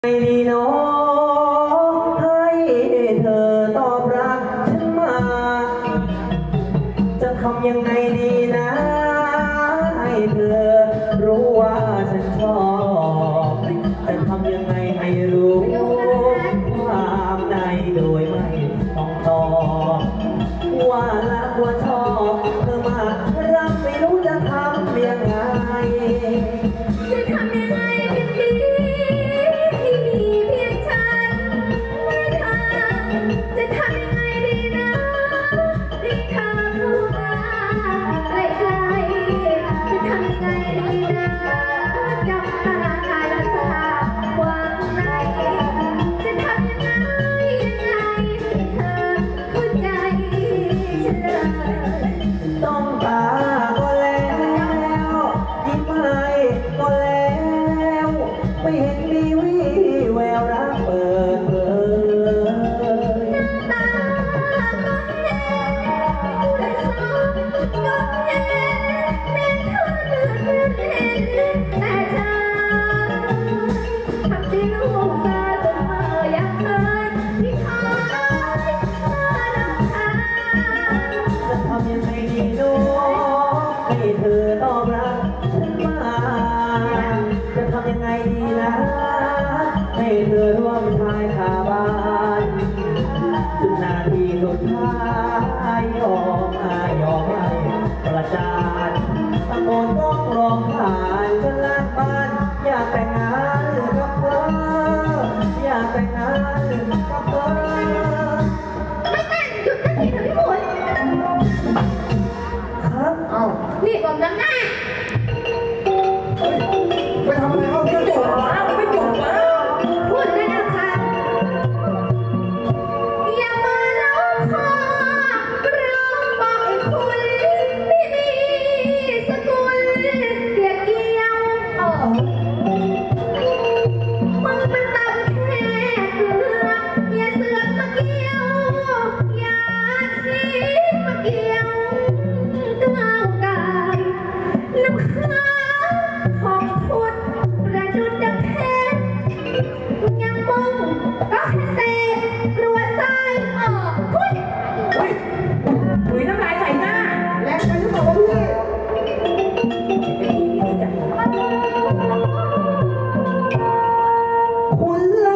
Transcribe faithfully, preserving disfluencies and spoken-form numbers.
ไม่ดีน้องให้เธอตอบรักฉันมาจะทำยังไงดีนะให้เธอรู้ว่าฉันชอบจะทำยังไงให้รู้ความในโดยไม่ต้องตอบว่ารักว่าชอบเธอมารักไม่รู้จะทำยังไงจะทำยังไงกันดีที่มีเพียงฉันไม่ทำจะทำยังไงดีนะรีบเธอเข้ามาใกล้ๆจะทำยังไงดีนะจับตาหายตาความในจะทำยังไงยังไงเธอเข้าใจฉันเลยต้องตาก็แล้วยิ้มให้ก็แล้วไม่เห็นมีวี่แววรักเปิดเผยตาก็เห็นแต่สองก็เห็นแม้เธอเลือนเห็นแต่เธอทำให้ลูกตาเสมออย่างเคยที่คอยมาลำคาจะทำยังไงดีน้องให้เธอตอบรักฉันมาจะทำยังไงดีนะให้เธอร่วมทายคาบ้านจนนาทีสุดท้ายยอมอายอมให้ประจานตะโกนร้องร้องผ่านจนลากบ้านอยากแต่งงานกับเธออยากแต่งงานกับเธอไม่แต่งหยุดทันทีเถอะพี่ขุนครับเอ้านี่ผมน้ำหน้าไปทำอะไรเขาไม่จบแล้วไม่จบแล้วพูดได้นะคะอย่ามาล้อคอร้องบอกไอ้คุณไม่มีสกุลเกียรติเกียวอ๋อมึงเป็นตำแค่เกลืออย่าเสือกมาเกี่ยวอย่าคิดมาเกี่ยวก้าวกายน้ำค้างของพุทธประดุจดังเพชรยังมุ่งก็ให้เศษกลัวตายออกพุทธถุยน้ำลายใส่หน้าแรงไปหรือเปล่าวะพี่คุณล